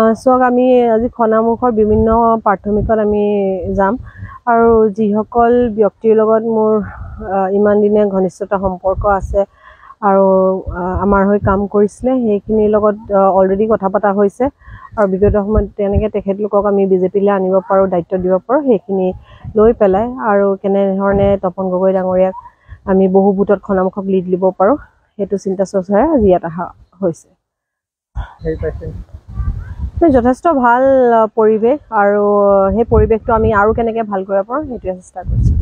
চাওক আমি আজি খনামুখৰ বিভিন্ন প্ৰাথমিকত আমি যাম আৰু যিসকল ব্যক্তিৰ লগত মোৰ ইমান দিনে ঘনিষ্ঠতা সম্পৰ্ক আছে আৰু আমাৰ হৈ কাম কৰিছিলে সেইখিনিৰ লগত অলৰেডি কথা পতা হৈছে আৰু বিগত সময়ত তেনেকৈ তেখেতলোকক আমি বিজেপিলৈ আনিব পাৰোঁ, দায়িত্ব দিব পাৰোঁ, সেইখিনি লৈ পেলাই আৰু কেনেধৰণে তপন গগৈ ডাঙৰীয়াক আমি বহু বুটত খনামুখক লিড দিব পাৰোঁ সেইটো চিন্তা চৰ্চাৰে আজি ইয়াত অহা হৈছে। যথেষ্ট ভাল পৰিৱেশ আৰু সেই পৰিৱেশটো আমি আৰু কেনেকৈ ভাল কৰিব পাৰোঁ সেইটোৱে চেষ্টা কৰিছোঁ।